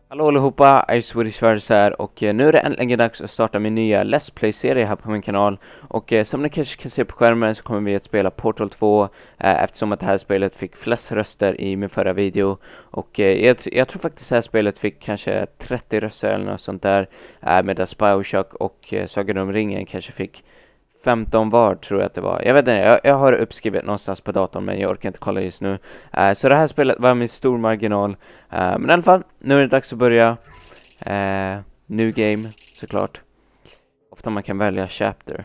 Hallå allihopa, iSwedishVärlds här och nu är det äntligen dags att starta min nya Let's Play-serie här på min kanal. Och som ni kanske kan se på skärmen så kommer vi att spela Portal 2 eftersom att det här spelet fick flest röster i min förra video. Och jag tror faktiskt det här spelet fick kanske 30 röster eller något sånt där, medan Bioshock och Sagan om ringen kanske fick 15 var, tror jag att det var. Jag vet inte, jag har uppskrivet någonstans på datorn men jag orkar inte kolla just nu. Så det här spelet var med stor marginal. Men i alla fall, nu är det dags att börja. New game, såklart. Ofta man kan välja chapter.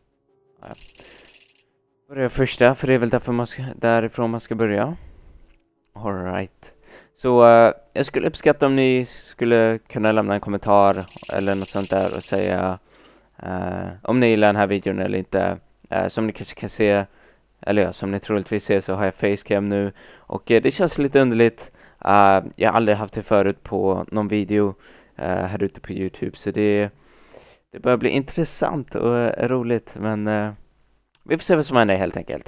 Börja första, för det är väl därifrån man ska börja. Alright. Så jag skulle uppskatta om ni skulle kunna lämna en kommentar eller något sånt där och säga om ni gillar den här videon eller inte. Som ni kanske kan se, eller ja, som ni troligtvis ser, så har jag facecam nu. Och det känns lite underligt. Jag har aldrig haft det förut på någon video här ute på YouTube. Så det börjar bli intressant och roligt. Men vi får se vad som händer helt enkelt.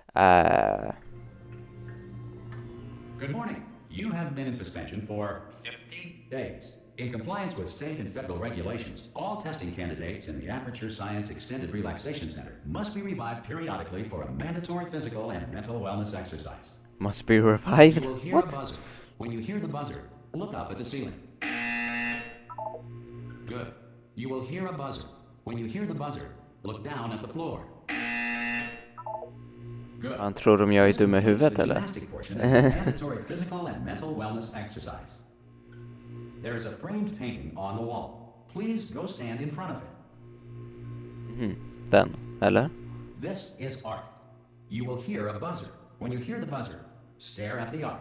Good morning. You have been in suspension for 50 days. In compliance with state and federal regulations, all testing candidates in the Aperture Science Extended Relaxation Center must be revived periodically for a mandatory physical and mental wellness exercise. Must be revived? You will hear a buzzer. When you hear the buzzer, look up at the ceiling. Good. You will hear a buzzer. When you hear the buzzer, look down at the floor. Good. Han tror de jag är dum i huvudet eller? Mandatory physical and mental wellness exercise. There is a framed painting on the wall. Please go stand in front of it. Den, eller? This is art. You will hear a buzzer. When you hear the buzzer, stare at the art.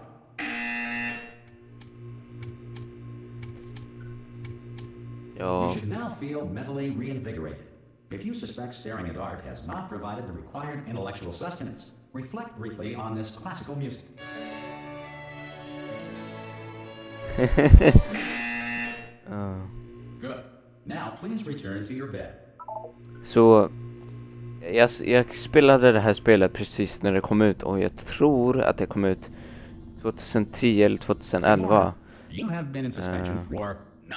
Ja. You should now feel mentally reinvigorated. If you suspect staring at art has not provided the required intellectual sustenance, reflect briefly on this classical music. Good. Now please return to your bed. Så jag spelade det här spelet precis när det kom ut, och jag tror att det kom ut 2010 eller 2011. You have been in suspension for 9.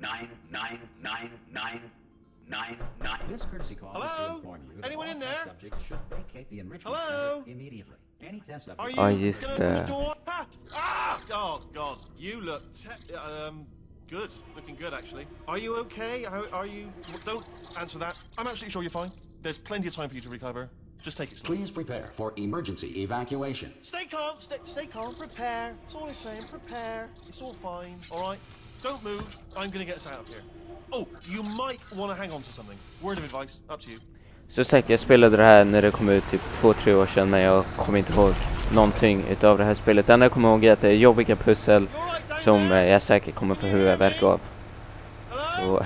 This courtesy call is to inform you that Anyone all in test there? subjects should vacate the enrichment Hello? center immediately. Any test subject. Are Oh, you just, gonna open the door? Oh God, you look good. Looking good, actually. Are you okay? Are you? Don't answer that. I'm absolutely sure you're fine. There's plenty of time for you to recover. Just take it slow. Please prepare for emergency evacuation. Stay calm. Stay calm. Prepare. That's all I'm saying. Prepare. It's all fine. All right. Don't move. I'm gonna get us out of here. Oh, you might want to hang on to something. Word of advice. Up to you. Så säkert, jag spelade det här när det kom ut typ 2-3 år sedan, men jag kommer inte ihåg någonting utav det här spelet. Det enda jag kommer ihåg är att det är jobbiga pussel som jag säkert kommer få huvudvärk av. Så,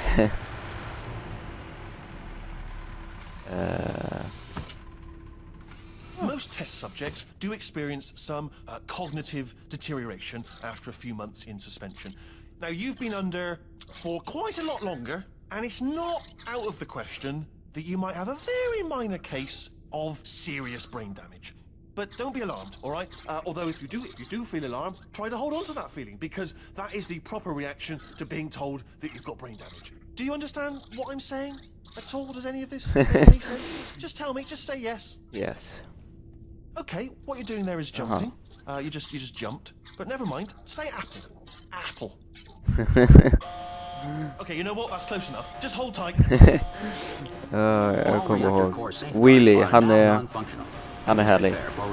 Most test subjects do experience some cognitive deterioration after a few months in suspension. Now, you've been under for quite a lot longer, and it's not out of the question that you might have a very minor case of serious brain damage. But don't be alarmed, all right? Although if you do feel alarmed, try to hold on to that feeling, because that is the proper reaction to being told that you've got brain damage. Do you understand what I'm saying at all? Does any of this make any sense? Just tell me, just say yes. yes. Okay, what you're doing there is jumping. You just jumped. But never mind. Say apple. Apple. Okay, you know what? That's close enough. Just hold tight. Jag kommer ihåg Willy, han är härlig.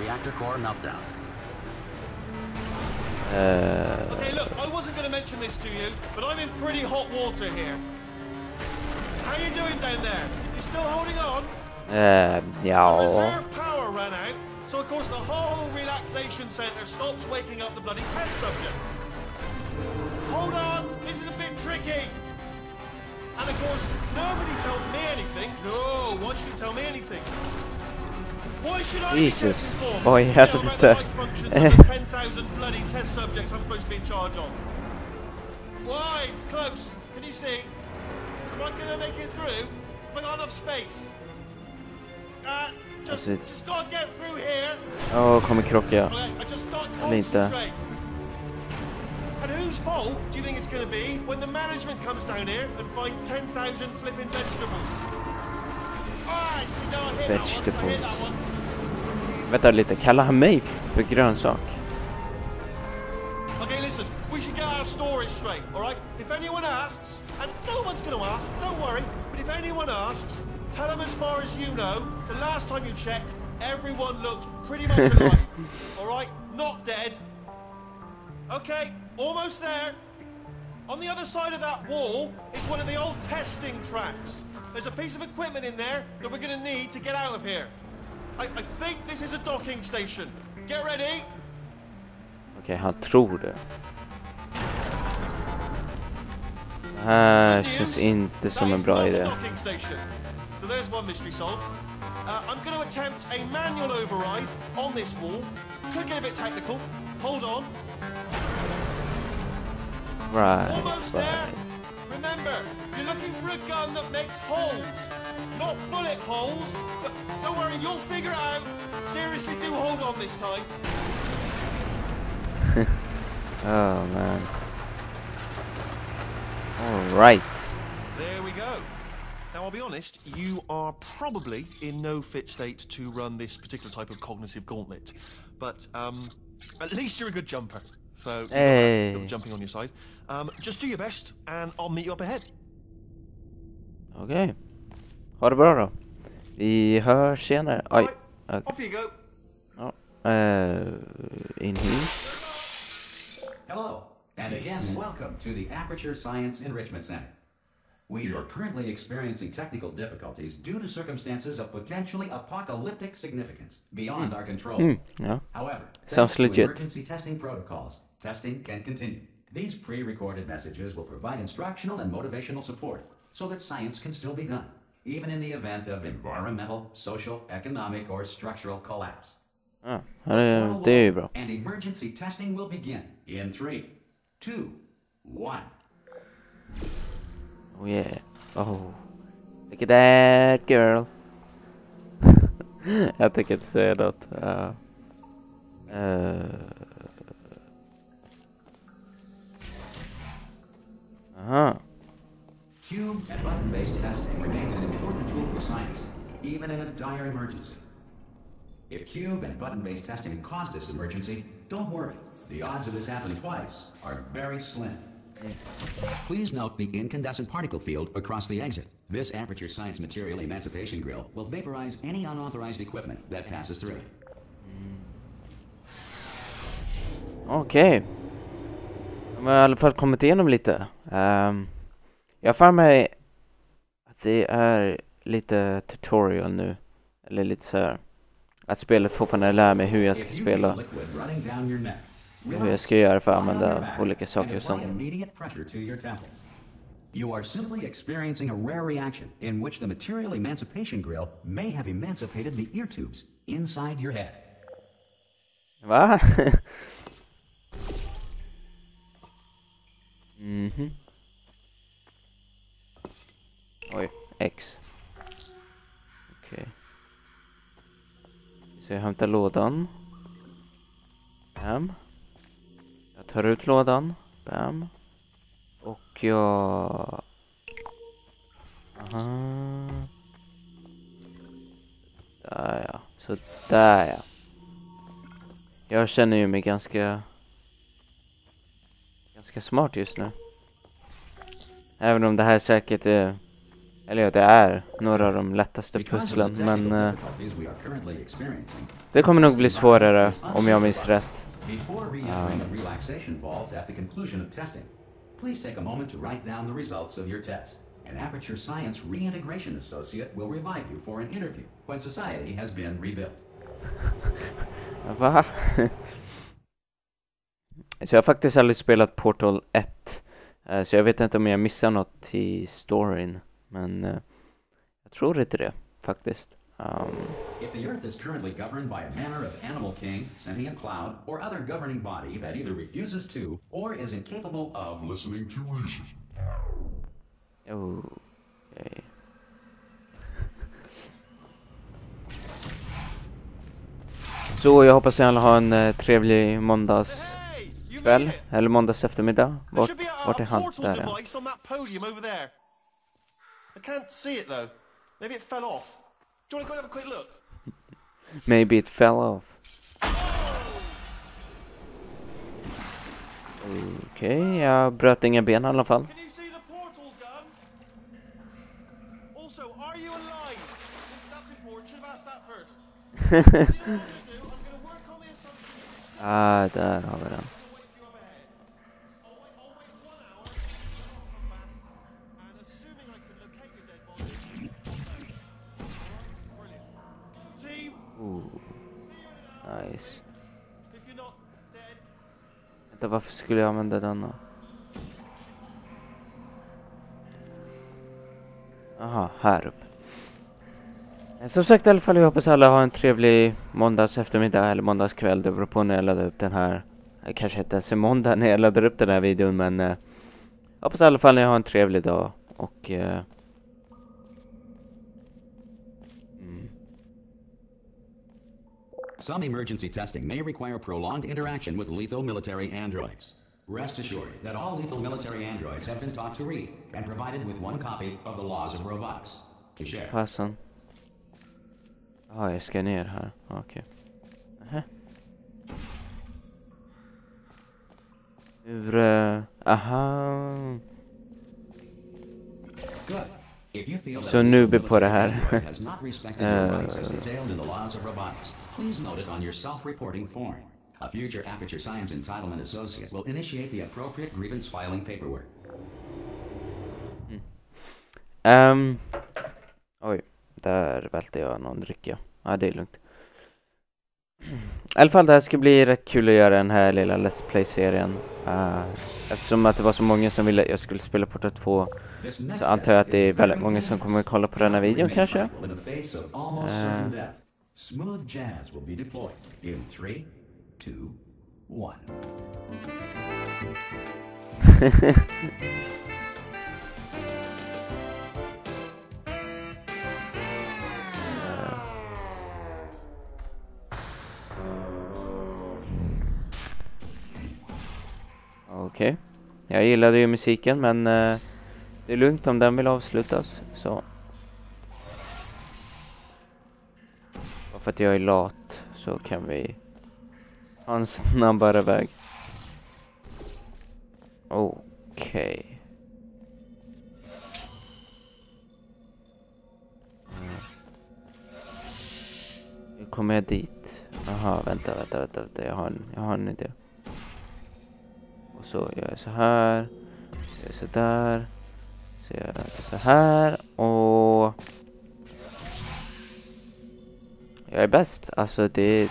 Okay, look, I wasn't going to mention this to you, but I'm in pretty hot water here. How you doing down there? You still holding on? Ja. Reserve power ran out, so of course the whole relaxation center stops waking up the bloody test subjects. Hold on, this is a bit tricky. And of course, nobody tells me anything. No, why should you tell me anything? Why should I Jesus. be informed Boy, about the inte. right functions of the 10,000 bloody test subjects I'm supposed to be in charge of? Why? It's close. Can you see? Am I going to make it through? Have I got enough space? Just gotta get through here. Kommer krocka. I just gotta Eller inte. concentrate. And whose fault do you think it's going to be when the management comes down here and finds 10,000 flipping vegetables. Alright, so now I hit Vegetables. that one. Vänta lite, kallar han mig för grönsak? Okay, listen, we should get our story straight, alright? If anyone asks, and no one's going to ask, don't worry, but if anyone asks, tell them as far as you know, the last time you checked, everyone looked pretty much alive, alright? Not dead. Okay, almost there. On the other side of that wall is one of the old testing tracks. There's a piece of equipment in there that we're going to need to get out of here. I think this is a docking station. Get ready. Okej, han tror det. Det här känns inte som en bra idé. So there's one mystery solved. I'm going to attempt a manual override on this wall. Could get a bit technical. Hold on. Almost there. Remember, you're looking for a gun that makes holes. Not bullet holes. But don't worry, you'll figure it out. Seriously, do hold on this time. Oh man. Alright. There we go. Now, I'll be honest, you are probably in no fit state to run this particular type of cognitive gauntlet. But at least you're a good jumper. So, you've got a little jumping on your side. Just do your best, and I'll meet you up ahead. Okej. Ha det bra då. Vi hörs senare. Oj. Okay. Off you go. In here. Hello, and again, welcome to the Aperture Science Enrichment Center. We are currently experiencing technical difficulties due to circumstances of potentially apocalyptic significance beyond our control. Yeah. However, Sounds thanks to legit. emergency testing protocols, testing can continue. These pre-recorded messages will provide instructional and motivational support so that science can still be done, even in the event of environmental, social, economic, or structural collapse. Det är ju bra. And emergency testing will begin in 3, 2, 1. Oh yeah. Oh. Look at that girl. Jag tänker inte säga något. Aha. Cube and button-based testing remains an important tool for science, even in a dire emergency. If cube and button-based testing caused this emergency, don't worry. The odds of this happening twice are very slim. Please note the incandescent particle field across the exit. This Aperture Science Material Emancipation Grill will vaporize any unauthorized equipment that passes through. Okej. De har i alla fall kommit igenom lite. Jag får mig att det är lite tutorial nu. Eller lite så här. Att spelet fortfarande lär mig hur jag ska spela. Hur jag ska göra för att använda olika saker och sånt. You are simply experiencing a rare reaction in which the Material Emancipation Grill may have emancipated the ear tubes inside your head. Va? Oj, X. Okej. Så jag hämtar lådan. Bam. Jag tar ut lådan. Bam. Och jag... Aha. Där ja. Så där ja. Jag känner ju mig ganska smart just nu. Även om det här säkert är... Eller ja, det är några av de lättaste pusslen. Men det kommer nog bli svårare om jag minns rätt. Before re-entering the relaxation vault at the conclusion of testing, please take a moment to write down the results of your test. An Aperture Science Reintegration Associate will revive you for an interview when society has been rebuilt. Va? Så jag har faktiskt aldrig spelat Portal 1. Så jag vet inte om jag missar något i storyn. Men jag tror inte det, faktiskt. If the Earth is currently governed by a manner of animal king, sentient cloud, or other governing body that either refuses to or is incapable of listening to reason. Okay. Så jag hoppas att alla har en trevlig måndags kväll eller måndags eftermiddag. There should be Vart är a han? portal Där är han. device on that podium over there. I can't see it though. Maybe it fell off. Do you want to go and have a quick look? Maybe it fell off. Okej, jag bröt inga ben i alla fall. Can you see the portal gun? Also, are you alive? That's important. Should have asked that first. You know what I'm going to do? I'm going to work on the assumption. Ah, där har vi den. Wait for you up ahead. I'll wait 1 hour. And assuming I can locate your dead body. Brilliant. Team, Ooh, see you in an hour. nice. If you're not dead. Vänta, varför skulle jag använda denna? Aha, här uppe. Som sagt i alla fall, jag hoppas alla har en trevlig måndags eftermiddag eller måndagskväll. Det beror på när jag laddar upp den här. Det kanske inte ens är måndag när jag laddar upp den här videon, men jag hoppas i alla fall ni har en trevlig dag. Och Some emergency testing may require prolonged interaction with lethal military androids. Rest assured that all lethal military androids have been taught to read and provided with 1 copy of the laws of robotics to share. fasen. Ja, jag ska ner här. Okej. Hur... aha. Good. If you feel that Så a nu lethal blir på det military här. android has not respected your rights as detailed in the laws of robotics, please note it on your self-reporting form. A future Aperture Science Entitlement Associate will initiate the appropriate grievance filing paperwork. Oj, där välte jag någon dricka. Ja, det är lugnt. I alla fall, det här ska bli rätt kul att göra den här lilla Let's Play-serien. Eftersom att det var så många som ville att jag skulle spela Portal 2, så antar jag att det är väldigt många som kommer att kolla på den här videon kanske. Smooth jazz will be deployed in 3, 2, 1. Okej. Jag gillade ju musiken, men det är lugnt om den vill avslutas. Så. Och för att jag är lat så kan vi ha en snabbare väg. Okej. Hur kommer jag dit? Aha, vänta. Jag har en idé. Och så gör jag så här. Så gör jag så där. Så gör jag så här. Och jag är bäst. Alltså det.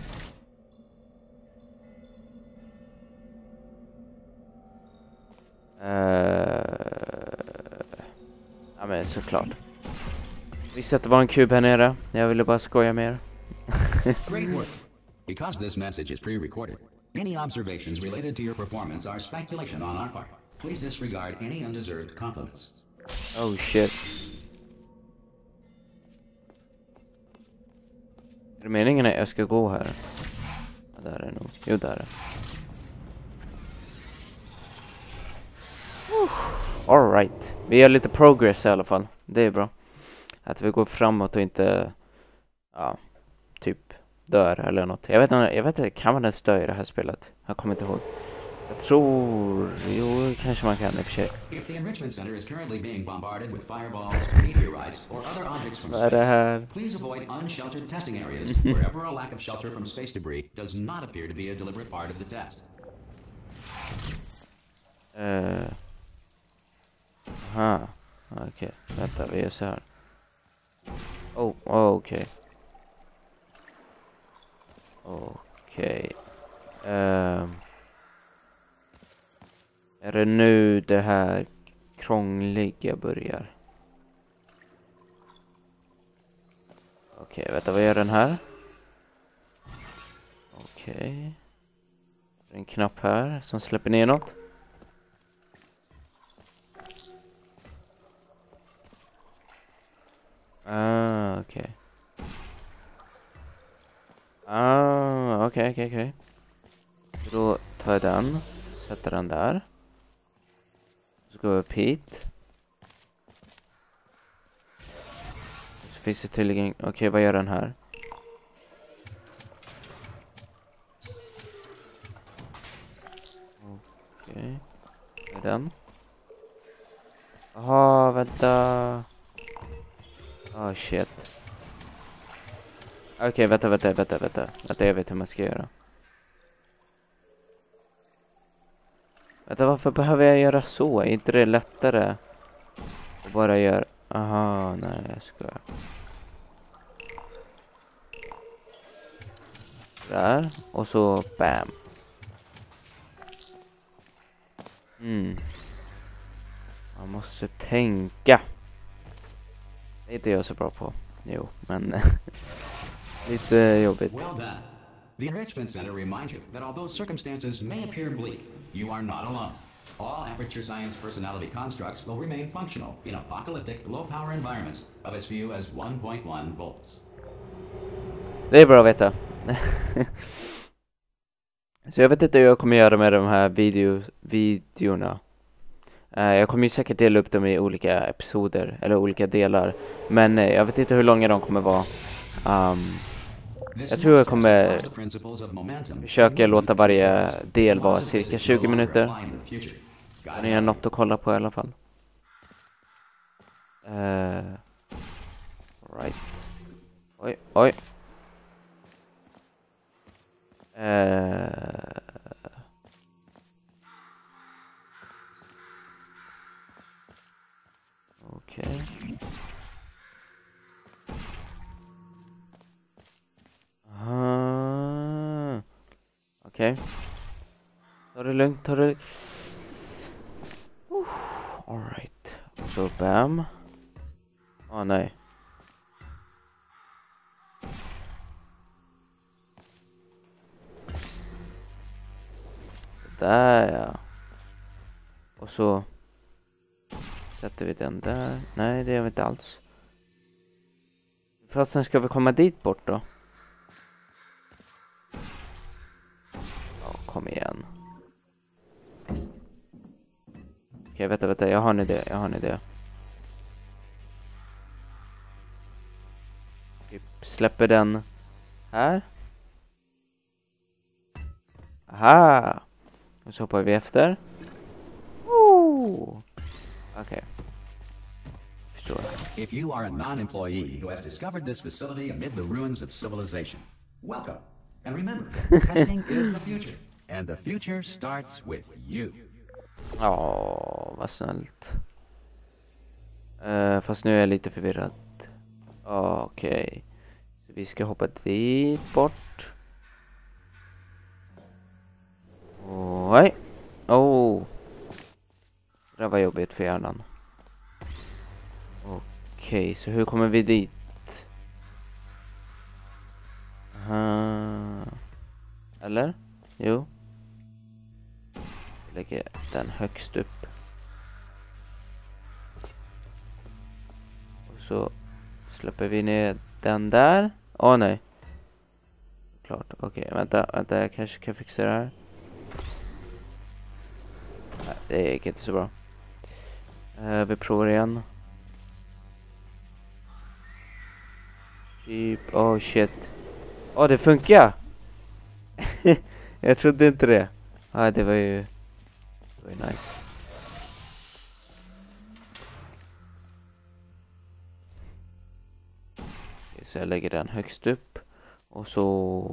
Ja, men såklart. Visst att det var en kub här nere. Jag ville bara skoja med er. Great work. Because this message is pre-recorded, any observations related to your performance are speculation on our part. Please disregard any undeserved compliments. Oh shit. Är det meningen att jag ska gå här? Ja, där är nog. Jo, där är. Alright. Vi gör lite progress i alla fall. Det är bra. Att vi går framåt och inte typ dör eller något. Jag vet inte, kan man ens dö i det här spelet? Jag kommer inte ihåg. Jag tror... Jo, kanske man kan i och för sig. If the enrichment center is currently being bombarded with fireballs, meteorites, or other objects from Vad är det här? space, please avoid unsheltered testing areas wherever a lack of shelter from space debris does not appear to be a deliberate part of the test. Aha. Okej. Vänta, vi gör så här. Okej. Okej. Är det nu det här krångliga börjar? Okej, vänta, vad gör den här? Okej. Det är en knapp här som släpper ner något. Okej. Okej. Då tar jag den. Sätter den där. Så går jag upp hit. Så finns det tydligen... Okej, vad gör den här? Okej. Vad är den? Jaha, vänta. Oh shit. Okej, vänta. Jag vet hur man ska göra. Vänta, varför behöver jag göra så? Är inte det lättare att bara göra... Aha, nej, jag ska... Där, och så bam. Man måste tänka. Det är inte jag så bra på. Jo, men... lite jobbigt. Well done. The Enrichment Center reminds you that although circumstances may appear bleak, you are not alone. All Aperture Science personality constructs will remain functional in apocalyptic, low-power environments of as few as 1.1 volts. Det är bra att veta. Så jag vet inte hur jag kommer göra med de här videorna. Jag kommer ju säkert dela upp dem i olika episoder, eller olika delar. Men jag vet inte hur långa de kommer vara. Jag tror jag kommer försöka låta varje del vara cirka 20 minuter. Ni har något att kolla på i alla fall. Right. Oj. Okej. Okej. Ta det lugnt, All right. Och så bam. Nej. Där, ja. Och så sätter vi den där. Nej, det gör vi inte alls. För att sen ska vi komma dit bort då. Ja, kom igen. Okej, vänta. Jag har en idé. Vi släpper den här. Aha! Och så hoppar vi efter. Okej. Förstår. If you are a non-employee who has discovered this facility amid the ruins of civilization, welcome. And remember, testing is the future. And the future starts with you. Ja, vad snällt. Fast nu är jag lite förvirrad. Okej. Så vi ska hoppa dit bort. Oj. Det var jobbigt för hjärnan. Okej, så hur kommer vi dit? Eller? Jo. Jag lägger den högst upp. Och så släpper vi ner den där. Nej. Klart, okej, vänta, jag kanske kan fixa det här. Nej, det gick inte så bra. Vi provar igen. Typ, shit. Det funkar! Jag trodde inte det. Det var ju nice. Så jag lägger den högst upp. Och så...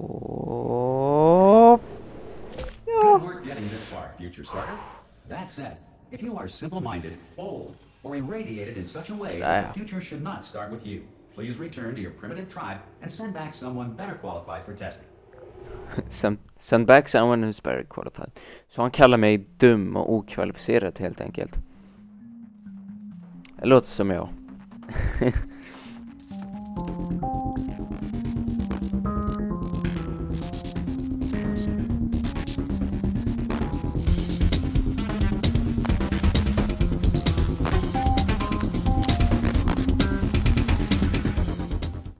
Good work getting this far, future starter. That said, if you are simple-minded, old, or irradiated in such a way that the future should not start with you, please return to your primitive tribe and send back someone better qualified for testing. Send back someone who's better qualified. Så han kallar mig dum och okvalificerad helt enkelt. Det låter som jag.